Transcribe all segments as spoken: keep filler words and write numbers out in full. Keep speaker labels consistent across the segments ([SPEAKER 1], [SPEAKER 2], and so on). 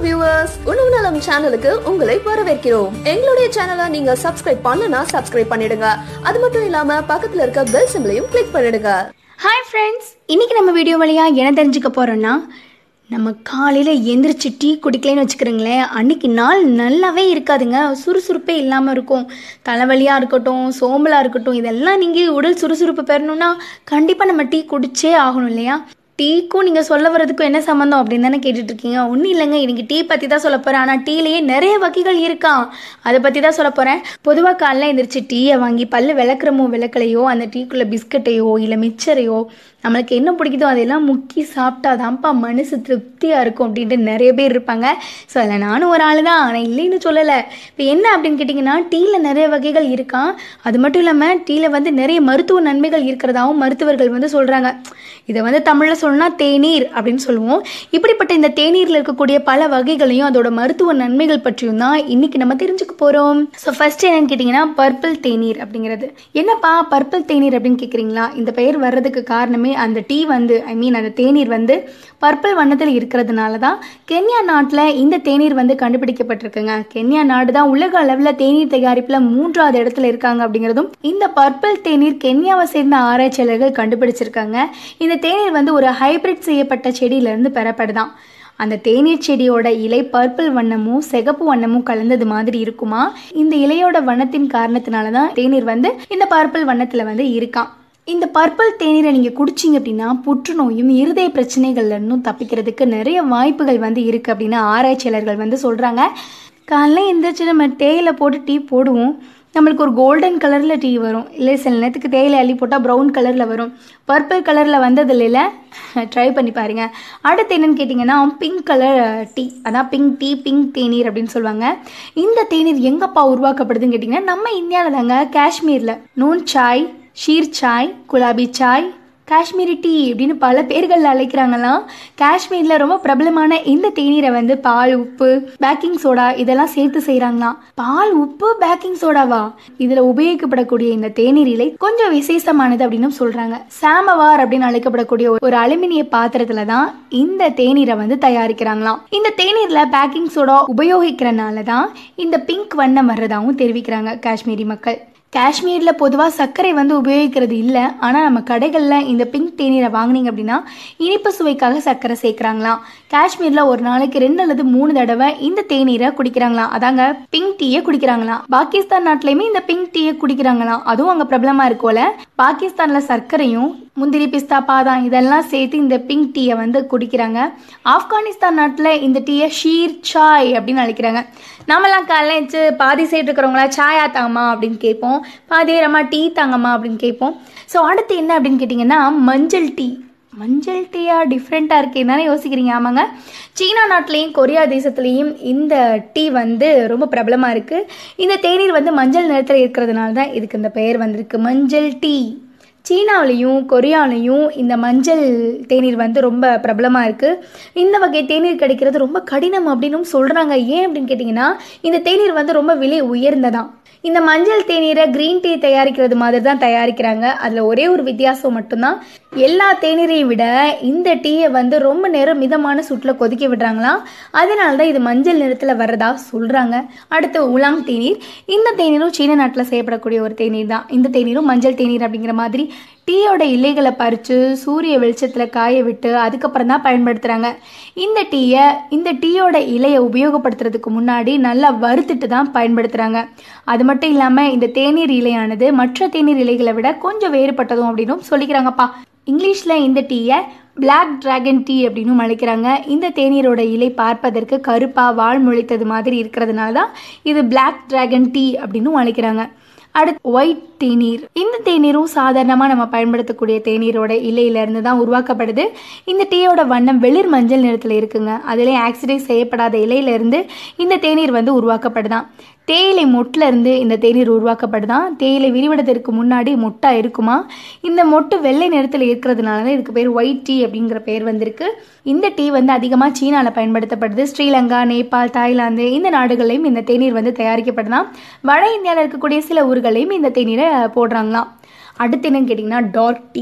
[SPEAKER 1] viewers, உணவு நலம் சேனலுக்கு உங்களை வரவேற்கிறோம். எங்களுடைய சேனலை நீங்க சப்ஸ்கிரைப் பண்ணலனா சப்ஸ்கிரைப் பண்ணிடுங்க. அது மட்டும் இல்லாம பக்கத்துல இருக்க பெல் சிம்பலையும் கிளிக் பண்ணிடுங்க.
[SPEAKER 2] ஹாய் ஃப்ரெண்ட்ஸ், இன்னைக்கு நம்ம வீடியோ வழியா என்ன தெரிஞ்சுக்க போறோம்னா, நம்ம காலையில் எந்திரிச்சு டீ குடிக்கலன்னு வச்சுக்கிறோங்களேன், அன்றைக்கி நாள் நல்லாவே இருக்காதுங்க. சுறுசுறுப்பே இல்லாமல் இருக்கும். தலைவலியாக இருக்கட்டும், சோம்பலாக இருக்கட்டும், இதெல்லாம் நீங்கள் உடல் சுறுசுறுப்பு பெறணும்னா கண்டிப்பாக நம்ம டீ குடிச்சே ஆகணும் இல்லையா? டீக்கும் நீங்கள் சொல்ல வர்றதுக்கும் என்ன சம்மந்தம் அப்படின்னு தானே கேட்டுட்ருக்கீங்க. ஒன்றும் இல்லைங்க, இன்றைக்கி டீ பற்றி தான் சொல்ல போகிறேன். ஆனால் டீலேயே நிறைய வகைகள் இருக்கா, அதை பற்றி தான் சொல்ல போகிறேன். பொதுவாக காலையில் எழுந்திரிச்சு டீயை வாங்கி பல்லு விளக்குறமோ விளக்கலையோ அந்த டீக்குள்ளே பிஸ்கட்டையோ இல்லை மிச்சரையோ நம்மளுக்கு என்ன பிடிக்குதோ அதெல்லாம் முக்கி சாப்பிட்டா தான்ப்பா மனசு திருப்தியாக இருக்கும் அப்படின்ட்டு நிறைய பேர் இருப்பாங்க. ஸோ அதில் நானும் ஒரு ஆள் தான், ஆனால் இல்லைன்னு சொல்லலை. இப்போ என்ன அப்படின்னு கேட்டிங்கன்னா, டீயில் நிறைய வகைகள் இருக்கா. அது மட்டும் இல்லாமல் டீயில் வந்து நிறைய மருத்துவ நன்மைகள் இருக்கிறதாகவும் மருத்துவர்கள் வந்து சொல்கிறாங்க. இதை வந்து தமிழில் சொல்லணும்னா தேநீர் அப்படின்னு சொல்லுவோம். இப்படிப்பட்ட இந்த தேநீரில் இருக்கக்கூடிய பல வகைகளையும் அதோட மருத்துவ நன்மைகள் பற்றியும் தான் இன்னைக்கு நம்ம தெரிஞ்சுக்க போகிறோம். ஸோ ஃபர்ஸ்ட் என்னன்னு கேட்டிங்கன்னா, பர்பிள் தேநீர் அப்படிங்கிறது. என்னப்பா பர்பிள் தேநீர் அப்படின்னு கேட்குறீங்களா? இந்த பெயர் வர்றதுக்கு காரணமே அந்த டீ வந்து ஐ மீன் அந்த தேநீர் வந்து பர்பிள் வண்ணத்தில் இருக்கிறதுனால தான். கென்யா நாட்டில் இந்த தேநீர் வந்து கண்டுபிடிக்கப்பட்டிருக்குங்க. கென்யா நாடு தான் உலக அளவில் தேநீர் தயாரிப்பில் மூன்றாவது இடத்துல இருக்காங்க அப்படிங்கிறதும் இந்த பர்பிள் தேநீர் கென்யாவை சேர்ந்த ஆராய்ச்சியாளர்கள் கண்டுபிடிச்சிருக்காங்க. இந்த தேநீர் வந்து ஒரு ஹைபிரிட் செய்யப்பட்ட செடியிலிருந்து பெறப்படுதான். அந்த தேநீர் செடியோட இலை பர்பிள் வண்ணமும் சிகப்பு வண்ணமும் கலந்தது மாதிரி இருக்குமா. இந்த இலையோட வண்ணத்தின் காரணத்தினால தான் தேநீர் வந்து இந்த பர்பிள் வண்ணத்தில் வந்து இருக்கான். இந்த பர்பிள் தேநீரை நீங்கள் குடிச்சிங்க அப்படின்னா புற்றுநோயும் இருதய பிரச்சனைகள்ல இருந்தும் தப்பிக்கிறதுக்கு நிறைய வாய்ப்புகள் வந்து இருக்குது அப்படின்னு ஆராய்ச்சியாளர்கள் வந்து சொல்கிறாங்க. காலையில் எந்திரிச்சு நம்ம தேயிலை போட்டு டீ போடுவோம், நம்மளுக்கு ஒரு கோல்டன் கலரில் டீ வரும். இல்லை சில நேரத்துக்கு தேயிலை அள்ளி போட்டால் ப்ரௌன் கலரில் வரும். பர்பிள் கலரில் வந்தது இல்லை, ட்ரை பண்ணி பாருங்க. அடுத்து என்னன்னு கேட்டிங்கன்னா, பிங்க் கலர் டீ, அதான் பிங்க் டீ, பிங்க் தேநீர் அப்படின்னு சொல்லுவாங்க. இந்த தேநீர் எங்கப்பா உருவாக்கப்படுதுன்னு கேட்டிங்கன்னா, நம்ம இந்தியாவில் தாங்க, காஷ்மீரில். நூன் சாய், ஷீர் சாய், குலாபி சாய், காஷ்மீரி டீ அப்படின்னு பல பேர்கள் அழைக்கிறாங்களாம். காஷ்மீரில் ரொம்ப பிரபலமான இந்த தேநீரை வந்து பால், உப்பு, பேக்கிங் சோடா இதெல்லாம் சேர்த்து செய்கிறாங்களாம். பால், உப்பு, பேக்கிங் சோடாவா? இதில் உபயோகிக்கப்படக்கூடிய இந்த தேநீர் இலை கொஞ்சம் விசேஷமானது அப்படின்னு சொல்கிறாங்க. சாமவார் அப்படின்னு அழைக்கப்படக்கூடிய ஒரு அலுமினிய பாத்திரத்தில் தான் இந்த தேநீரை வந்து தயாரிக்கிறாங்களாம். இந்த தேநீரில் பேக்கிங் சோடா உபயோகிக்கிறனால தான் இந்த பிங்க் வண்ணம் வர்றதாகவும் தெரிவிக்கிறாங்க காஷ்மீரி மக்கள். காஷ்மீரில் பொதுவாக சர்க்கரை வந்து உபயோகிக்கிறது இல்லை, ஆனால் நம்ம கடைகளில் இந்த பிங்க் தேநீரை வாங்கினீங்க அப்படின்னா இனிப்பு சுவைக்காக சர்க்கரை சேர்க்குறாங்களாம். காஷ்மீரில் ஒரு நாளைக்கு ரெண்டு அல்லது மூணு தடவை இந்த தேநீரை குடிக்கிறாங்களாம், அதாங்க பிங்க் டீயை குடிக்கிறாங்களாம். பாகிஸ்தான் நாட்டிலையுமே இந்த பிங்க் டீயை குடிக்கிறாங்களாம், அதுவும் அங்கே பிரபலமாக இருக்கும்ல. பாகிஸ்தானில் சர்க்கரையும் முந்திரி, பிஸ்தா, பாதாம் இதெல்லாம் சேர்த்து இந்த பிங்க் டீயை வந்து குடிக்கிறாங்க. ஆப்கானிஸ்தான் நாட்டில் இந்த டீயை ஷீர் சாய் அப்படின்னு அழைக்கிறாங்க. நாமெல்லாம் காலைச்சு பாதி சைடு இருக்கிறவங்களா சாயா தாங்கம்மா அப்படின்னு கேட்போம், பாதி நேரமா டீ தாங்கம்மா அப்படின்னு கேட்போம். ஸோ அடுத்து என்ன அப்படின்னு கேட்டிங்கன்னா, மஞ்சள் டீ. மஞ்சள் டீயா, டிஃப்ரெண்ட்டாக இருக்கே தானே யோசிக்கிறீங்க. ஆமாங்க, சீனா நாட்டிலையும் கொரியா தேசத்துலேயும் இந்த டீ வந்து ரொம்ப பிரபலமாக இருக்குது. இந்த தேநீர் வந்து மஞ்சள் நிறத்தில் இருக்கிறதுனால தான் இதுக்கு இந்த பெயர் வந்திருக்கு, மஞ்சள் டீ. சீனாவிலையும் கொரியாவிலையும் இந்த மஞ்சள் தேநீர் வந்து ரொம்ப பிரபலமாக இருக்குது. இந்த வகை தேநீர் கிடைக்கிறது ரொம்ப கடினம் அப்படின்னும் சொல்கிறாங்க. ஏன் அப்படின்னு கேட்டிங்கன்னா, இந்த தேநீர் வந்து ரொம்ப விலை உயர்ந்ததான். இந்த மஞ்சள் தேநீரை க்ரீன் டீ தயாரிக்கிறது மாதிரி தான் தயாரிக்கிறாங்க. அதில் ஒரே ஒரு வித்தியாசம் மட்டும்தான், எல்லா தேநீரையும் விட இந்த டீயை வந்து ரொம்ப நேரம் மிதமான சூட்டில் கொதிக்க விடுறாங்களாம். அதனால தான் இது மஞ்சள் நிறத்தில் வர்றதா சொல்கிறாங்க. அடுத்து உலாங் தேநீர். இந்த தேநீரும் சீன நாட்டில் செய்யப்படக்கூடிய ஒரு தேநீர் தான். இந்த தேநீரும் மஞ்சள் தேநீர் அப்படிங்கிற மாதிரி டீயோட இலைகளை பறித்து சூரிய வெளிச்சத்தில் காய விட்டு அதுக்கப்புறம் தான் பயன்படுத்துகிறாங்க. இந்த டீயை இந்த டீயோட இலையை உபயோகப்படுத்துறதுக்கு முன்னாடி நல்லா வறுத்துட்டு தான் பயன்படுத்துகிறாங்க. அது மட்டும் இல்லாமல் இந்த தேநீர் இலையானது மற்ற தேநீர் இலைகளை விட கொஞ்சம் வேறுபட்டதும் அப்படின்னும் சொல்லிக்கிறாங்கப்பா. இங்கிலீஷில் இந்த டீயை பிளாக் டிராகன் டீ அப்படின்னு அழைக்கிறாங்க. இந்த தேநீரோட இலை பார்ப்பதற்கு கருப்பாக வாழ் முளைத்தது மாதிரி இருக்கிறதுனால தான் இது பிளாக் டிராகன் டீ அப்படின்னு அழைக்கிறாங்க. அடுத்து ஒயிட் தேநீர். இந்த தேநீரும் சாதாரணமாக நம்ம பயன்படுத்தக்கூடிய தேநீரோட இலையிலேருந்து தான் உருவாக்கப்படுது. இந்த டீயோட வண்ணம் வெளிர் மஞ்சள் நிறத்தில் இருக்குங்க. அதிலே ஆக்சிடைஸ் செய்யப்படாத இலையிலேருந்து இந்த தேநீர் வந்து உருவாக்கப்படுதான். தேயிலை மொட்டில் இருந்து இந்த தேநீர் உருவாக்கப்படுதான். தேயிலை விரிவடத்திற்கு முன்னாடி மொட்டாக இருக்குமா. இந்த மொட்டு வெள்ளை நிறத்தில் இருக்கிறதுனால தான் இதுக்கு பேர் ஒயிட் டீ அப்படிங்கிற பேர் வந்திருக்கு. இந்த டீ வந்து அதிகமாக சீனாவில் பயன்படுத்தப்படுது. ஸ்ரீலங்கா, நேபாள், தாய்லாந்து இந்த நாடுகளையும் இந்த தேநீர் வந்து தயாரிக்கப்படுதான். வட இந்தியாவில் இருக்கக்கூடிய சில ஊர்களையும் இந்த தேநீரை போடுறாங்களாம். அடுத்து என்னன்னு கேட்டிங்கன்னா, டார்க் டீ.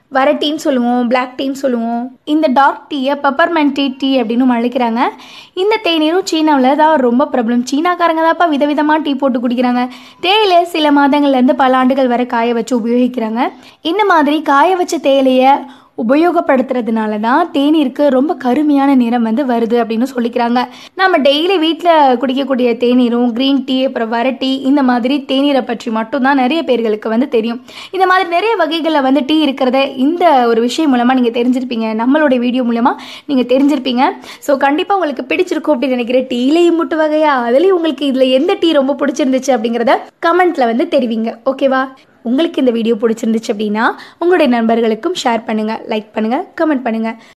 [SPEAKER 2] வரட்டின்னு சொல்லுவோம், பிளாக் டீன்னு சொல்லுவோம். இந்த டார்க் டீயை பெப்பர்மெண்ட் டீ டீ அப்படின்னு அழைக்கிறாங்க. இந்த தேநீரும் சீனாவில் தான் ரொம்ப பிரபலம். சீனாக்காரங்க தான்ப்பா விதவிதமாக டீ போட்டு குடிக்கிறாங்க. தேயிலை சில மாதங்கள்லேருந்து பல ஆண்டுகள் வரை காய வச்சு உபயோகிக்கிறாங்க. இந்த மாதிரி காய வச்ச தேயிலையை உபயோகப்படுத்துறதுனால தான் தேநீருக்கு ரொம்ப கருமையான நிறம் வந்து வருது அப்படின்னு சொல்லிக்கிறாங்க. நம்ம டெய்லி வீட்டில் குடிக்கக்கூடிய தேநீரும் க்ரீன் டீ அப்புறம் வரட்டி இந்த மாதிரி தேநீரை பற்றி மட்டும்தான் நிறைய பேர்களுக்கு வந்து தெரியும். இந்த மாதிரி நிறைய வகைகளில் வந்து டீ இருக்கிறத இந்த ஒரு விஷயம் மூலமாக நீங்கள் தெரிஞ்சிருப்பீங்க, நம்மளுடைய வீடியோ மூலமாக நீங்கள் தெரிஞ்சிருப்பீங்க. ஸோ கண்டிப்பாக உங்களுக்கு பிடிச்சிருக்கும் அப்படின்னு நினைக்கிறேன். டீலையும் முட்டு வகையா, அதுலேயும் உங்களுக்கு இதில் எந்த டீ ரொம்ப பிடிச்சிருந்துச்சு அப்படிங்கிறத கமெண்ட்டில் வந்து தெரிவிங்க. ஓகேவா? உங்களுக்கு இந்த வீடியோ பிடிச்சிருந்துச்சு அப்படின்னா உங்களுடைய நண்பர்களுக்கும் ஷேர் பண்ணுங்கள், லைக் பண்ணுங்கள், கமெண்ட் பண்ணுங்கள்.